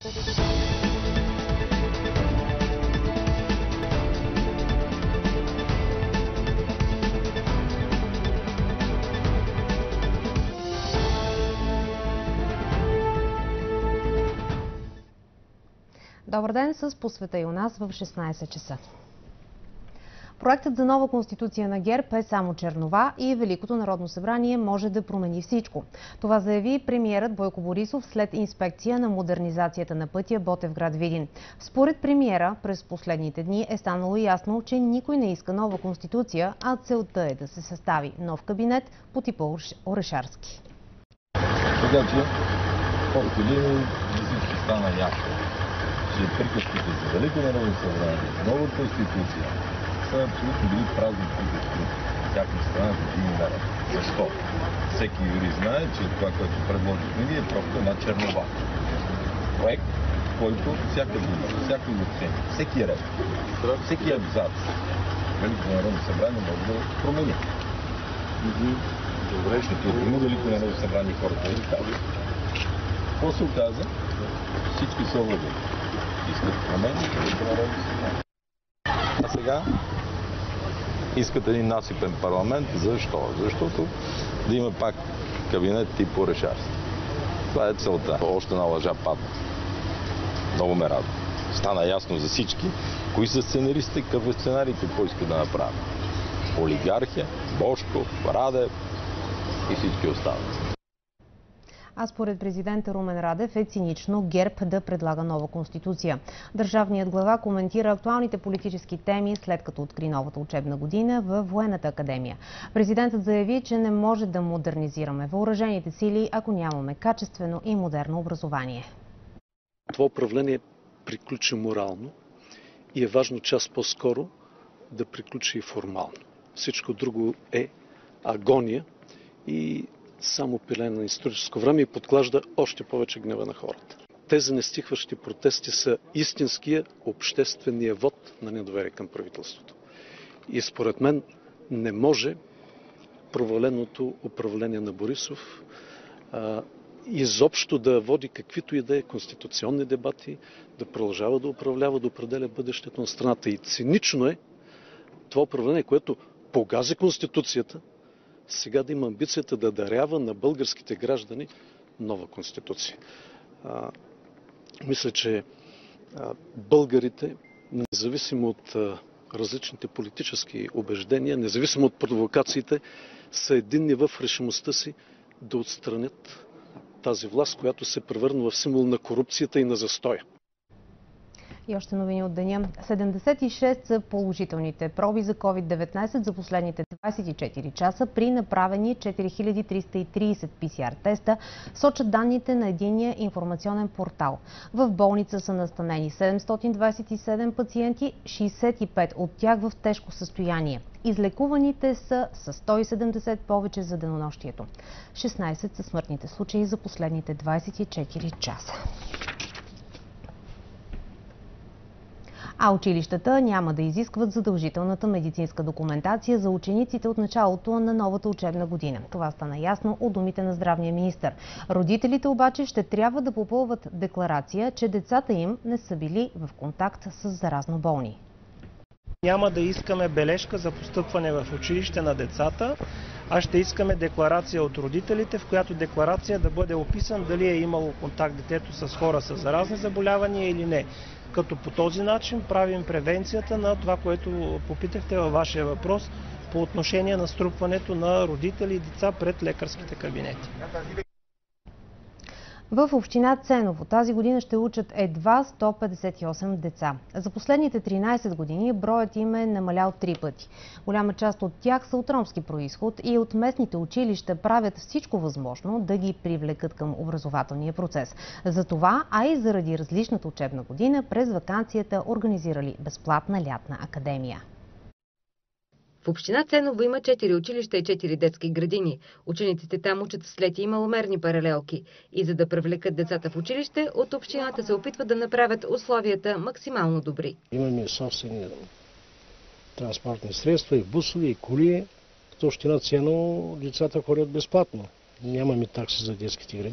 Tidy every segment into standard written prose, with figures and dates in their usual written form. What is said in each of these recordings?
Добър ден, с посвета и у нас в 16 часа. Проектът за нова конституция на ГЕРБ е само чернова и Великото народно събрание може да промени всичко. Това заяви премиерът Бойко Борисов след инспекция на модернизацията на пътя Ботевград-Видин. Според премиера, през последните дни е станало ясно, че никой не иска нова конституция, а целта е да се състави нов кабинет по типа Орешарски. Така че, колко линии всички стана ясно, че приказките за Велико народно събрание, нова конституция са абсолютно били празни приказки от всяка страна години наред. Защо? Всеки юрист знае, че това, което предложихме ние, е просто една чернова. Проект, който всяка дума, всяко изречение, всеки ред, всеки абзац, Велико народно събрание може да промени. Добре, ще промени Велико народно събрание хората и казват. Какво се оказа? Всички са владени. Искат промени Велико народно събрание. А сега искат един насипен парламент. Защо? Защото да има пак кабинет тип Орешарски. Това е целта. Още една лъжа падна. Много ме радва. Стана ясно за всички, кои са сценаристите, какъв е сценарий, какво искат да направят. Олигархия, Божков, Радев и всички останали. А според президента Румен Радев е цинично ГЕРБ да предлага нова конституция. Държавният глава коментира актуалните политически теми, след като откри новата учебна година във Военната академия. Президентът заяви, че не може да модернизираме въоръжените сили, ако нямаме качествено и модерно образование. Това управление приключи морално и е важно час по-скоро да приключи и формално. Всичко друго е агония и само пилене на историческо време и подклажда още повече гнева на хората. Тези нестихващи протести са истинския обществения вод на недоверие към правителството. И според мен не може проваленото управление на Борисов изобщо да води каквито и да е конституционни дебати, да продължава да управлява, да определя бъдещето на страната. И цинично е това управление, което погази Конституцията, сега да има амбицията да дарява на българските граждани нова конституция. Мисля, че българите, независимо от различните политически убеждения, независимо от провокациите, са единни в решимостта си да отстранят тази власт, която се превърна в символ на корупцията и на застоя. И още новини от деня. 76 са положителните проби за COVID-19 за последните 24 часа при направени 4330 PCR теста, сочат данните на единния информационен портал. В болница са настанени 727 пациенти, 65 от тях в тежко състояние. Излекуваните са с 170 повече за денонощието. 16 са смъртните случаи за последните 24 часа. А училищата няма да изискват задължителната медицинска документация за учениците от началото на новата учебна година. Това стана ясно от думите на здравния министър. Родителите обаче ще трябва да попълват декларация, че децата им не са били в контакт с заразно болни. Няма да искаме бележка за постъпване в училище на децата, а ще искаме декларация от родителите, в която декларация да бъде описан дали е имало контакт детето с хора с заразни заболявания или не. Като по този начин правим превенцията на това, което попитахте във вашия въпрос по отношение на струпването на родители и деца пред лекарските кабинети. В община Ценово тази година ще учат едва 158 деца. За последните 13 години броят им е намалял 3 пъти. Голяма част от тях са от ромски произход и от местните училища правят всичко възможно да ги привлекат към образователния процес. За това, а и заради различната учебна година, през ваканцията организирали безплатна лятна академия. В община Ценово има 4 училища и 4 детски градини. Учениците там учат слети и маломерни паралелки. И за да привлекат децата в училище, от общината се опитват да направят условията максимално добри. Имаме собствени транспортни средства, и бусови, и коли. Като община Ценово децата ходят безплатно. Нямаме такси за детските градини.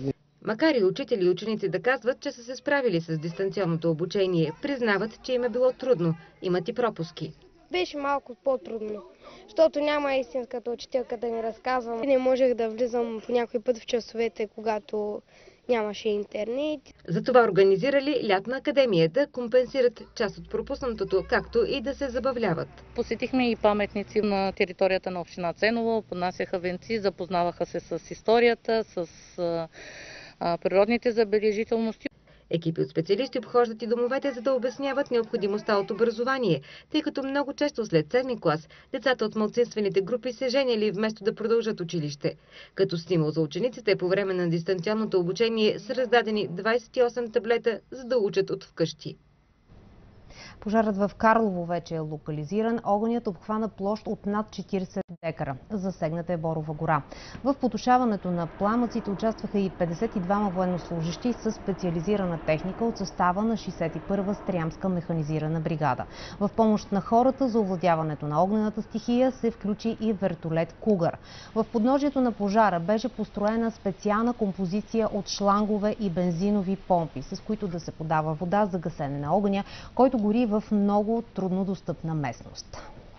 Макар и учители и ученици да казват, че са се справили с дистанционното обучение, признават, че им е било трудно, имат и пропуски. Беше малко по-трудно, защото няма истинската учителка да ни разказвам. Не можех да влизам по някой път в часовете, когато нямаше интернет. Затова организирали лятна академия да компенсират част от пропуснатото, както и да се забавляват. Посетихме и паметници на територията на община Ценово, поднасяха венци, запознаваха се с историята, с природните забележителности. Екипи от специалисти обхождат и домовете, за да обясняват необходимостта от образование, тъй като много често след 7 клас децата от малцинствените групи се женили вместо да продължат училище. Като стимул за учениците по време на дистанционното обучение са раздадени 28 таблета, за да учат от вкъщи. Пожарът в Карлово вече е локализиран. Огънят обхвана площ от над 40 декара. Засегната е Борова гора. В потушаването на пламъците участваха и 52 военнослужещи с специализирана техника от състава на 61-а Стрямска механизирана бригада. В помощ на хората за овладяването на огнената стихия се включи и вертолет Кугър. В подножието на пожара беше построена специална композиция от шлангове и бензинови помпи, с които да се подава вода за гасене на огъня, който гори в много труднодостъпна местност.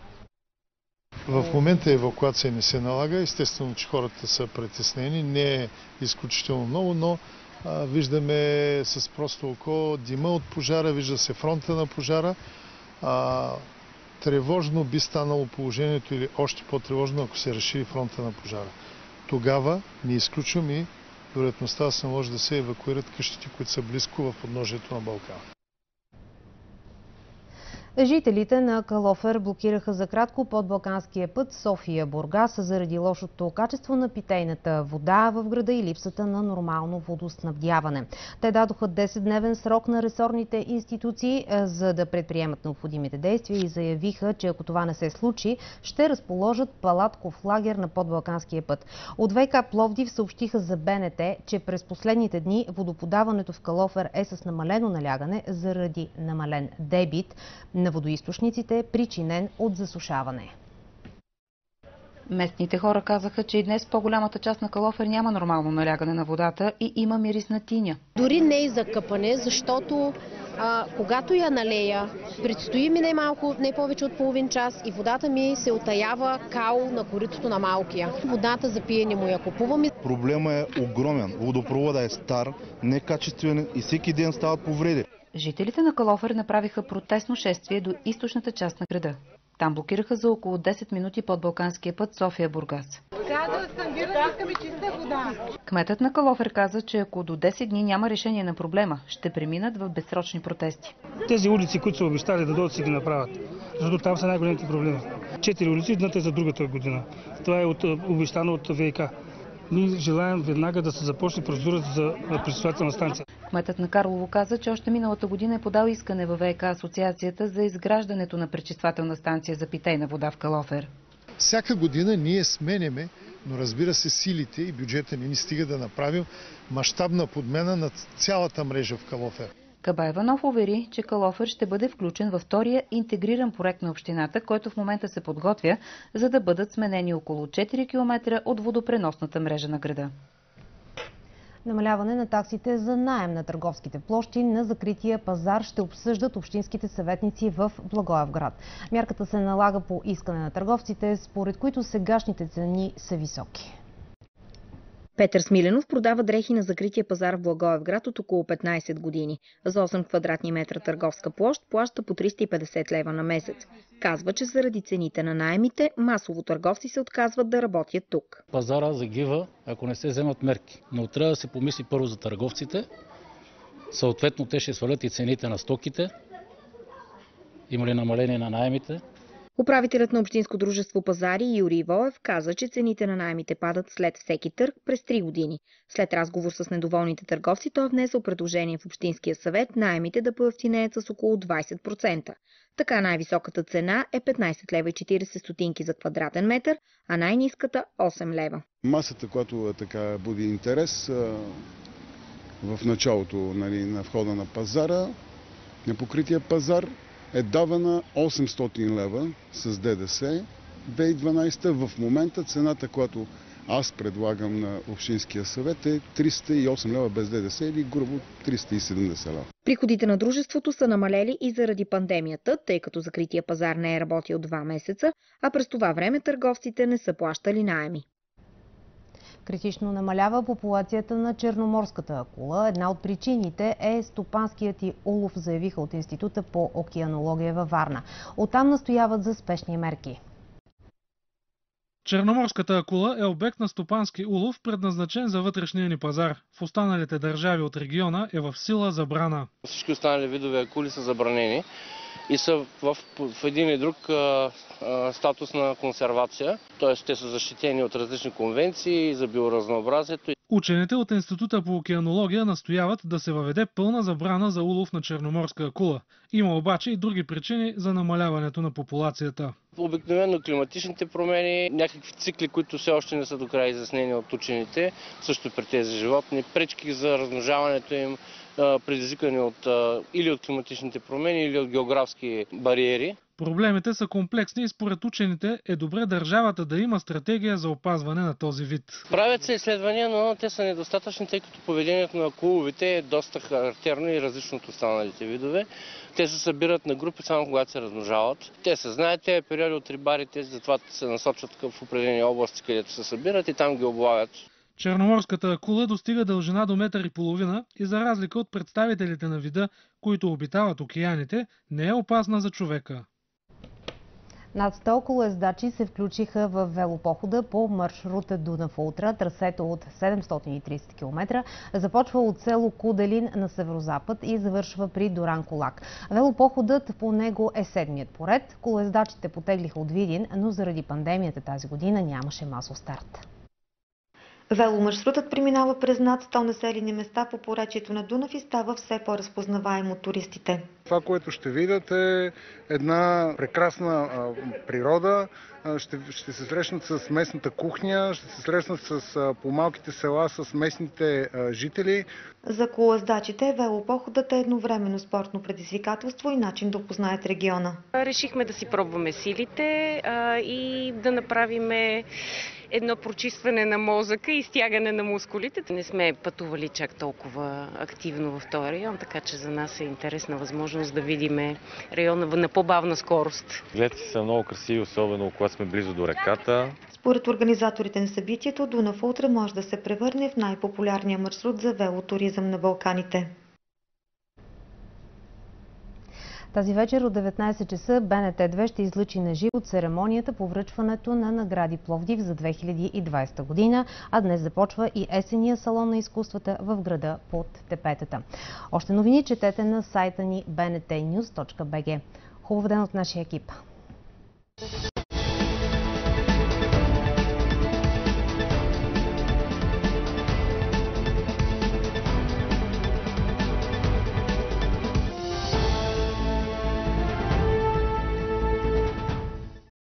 В момента евакуация не се налага. Естествено, че хората са притеснени. Не е изключително много, но виждаме с просто око дима от пожара, вижда се фронта на пожара. Тревожно би станало положението или още по-тревожно, ако се разшири фронта на пожара. Тогава не изключвам и вероятността да се може да се евакуират къщите, които са близко в подножието на Балкана. Жителите на Калофер блокираха за кратко подбалканския път София-Бургас заради лошото качество на питейната вода в града и липсата на нормално водоснабдяване. Те дадоха 10-дневен срок на ресорните институции, за да предприемат необходимите действия и заявиха, че ако това не се случи, ще разположат палатков лагер на подбалканския път. От ВК Пловдив съобщиха за БНТ, че през последните дни водоподаването в Калофер е с намалено налягане заради намален дебит на водоизточниците, причинен от засушаване. Местните хора казаха, че и днес по-голямата част на Калофер няма нормално налягане на водата и има мирис на тиня. Дори не и за къпане, защото когато я налея, предстои ми не повече от половин час и водата ми се отаява као на коритото на малкия. Водата за пиене му я купуваме. Проблема е огромен. Водопровода е стар, некачествен и всеки ден стават повреди. Жителите на Калофер направиха протестно шествие до източната част на града. Там блокираха за около 10 минути подбалканския път София-Бургас. Кметът на Калофер каза, че ако до 10 дни няма решение на проблема, ще преминат в безсрочни протести. Тези улици, които са обещали да дойдат, си ги направят, защото там са най-големите проблеми. 4 улици, едната е за другата година. Това е обещано от ВК. Ние желаем веднага да се започне процедура за пречиствателна станция. Кметът на Карлово каза, че още миналата година е подал искане във ВК асоциацията за изграждането на пречиствателна станция за питейна вода в Калофер. Всяка година ние сменяме, но разбира се силите и бюджета ни стига да направим мащабна подмена на цялата мрежа в Калофер. Кабаеванов увери, че Калофер ще бъде включен във втория интегриран проект на общината, който в момента се подготвя, за да бъдат сменени около 4 км от водопреносната мрежа на града. Намаляване на таксите за наем на търговските площи на закрития пазар ще обсъждат общинските съветници в Благоевград. Мярката се налага по искане на търговците, според които сегашните цени са високи. Петър Смиленов продава дрехи на закрития пазар в Благоевград от около 15 години. За 8 квадратни метра търговска площ плаща по 350 лева на месец. Казва, че заради цените на наемите, масово търговци се отказват да работят тук. Пазара загива, ако не се вземат мерки. Но трябва да се помисли първо за търговците. Съответно, те ще свалят и цените на стоките. Има ли намаление на наемите? Управителят на Общинско дружество Пазари Юрий Воев каза, че цените на наемите падат след всеки търг през 3 години. След разговор с недоволните търговци, той внесъл предложение в Общинския съвет наемите да поевтинеят с около 20%. Така най-високата цена е 15 лева и 40 стотинки за квадратен метър, а най-ниската 8 лева. Масата, която така буди интерес в началото на входа на пазара, на покрития пазар, е давана 800 лева с ДДС 2012. В момента цената, която аз предлагам на Общинския съвет е 308 лева без ДДС или грубо 370 лева. Приходите на дружеството са намалели и заради пандемията, тъй като закрития пазар не е работил 2 месеца, а през това време търговците не са плащали наеми. Критично намалява популацията на черноморската акула. Една от причините е стопанският и улов, заявиха от Института по океанология във Варна. Оттам настояват за спешни мерки. Черноморската акула е обект на стопански улов, предназначен за вътрешния ни пазар. В останалите държави от региона е в сила забрана. Всички останали видове акули са забранени и са в един и друг статус на консервация, т.е. те са защитени от различни конвенции за биоразнообразието. Учените от Института по океанология настояват да се въведе пълна забрана за улов на черноморска акула. Има обаче и други причини за намаляването на популацията. Обикновено климатичните промени, някакви цикли, които все още не са до края изяснени от учените, също при тези животни, пречки за размножаването им, предизвикани или от климатичните промени, или от географски бариери. Проблемите са комплексни и според учените е добре държавата да има стратегия за опазване на този вид. Правят се изследвания, но те са недостатъчни, тъй като поведението на акуловите е доста характерно и различно от останалите видове. Те се събират на групи само когато се размножават. Те се знаят, тези периоди от рибарите, затова се насочват в определени области, където се събират и там ги облавят. Черноморската акула достига дължина до 1,5 метра и за разлика от представителите на вида, които обитават океаните, не е опасна за човека. Над 100 колоездачи се включиха в велопохода по маршрута Дунав Ултра. Трасето от 730 км започва от село Куделин на северозапад и завършва при Дуранкулак. Велопоходът по него е 7-ият поред. Колоездачите потеглиха от Видин, но заради пандемията тази година нямаше масов старт. Веломаршрутът преминава през над 100 населени места по поречието на Дунав и става все по-разпознаваем от туристите. Това, което ще видят е една прекрасна природа, ще се срещнат с местната кухня, ще се срещнат с по-малките села, с местните жители. За колоездачите велопоходът е едновременно спортно предизвикателство и начин да опознаят региона. Решихме да си пробваме силите и да направим едно прочистване на мозъка и стягане на мускулите. Не сме пътували чак толкова активно в този район, така че за нас е интересна възможност да видим района на по-бавна скорост. Гледки са много красиви, особено когато сме близо до реката. Според организаторите на събитието, Дунав Ултра може да се превърне в най-популярния маршрут за велотуризъм на Балканите. Тази вечер от 19 часа БНТ 2 ще излъчи на живо церемонията по връчването на награди Пловдив за 2020 година, а днес започва и есения салон на изкуствата в града под тепетата. Още новини четете на сайта ни bntnews.bg. Хубав ден от нашия екип!